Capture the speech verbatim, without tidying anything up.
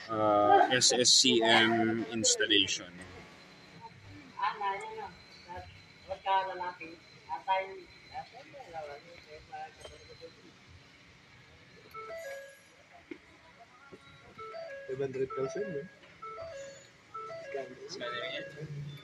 uh, S S C M installation. five hundred thousand, no? Scanner yan.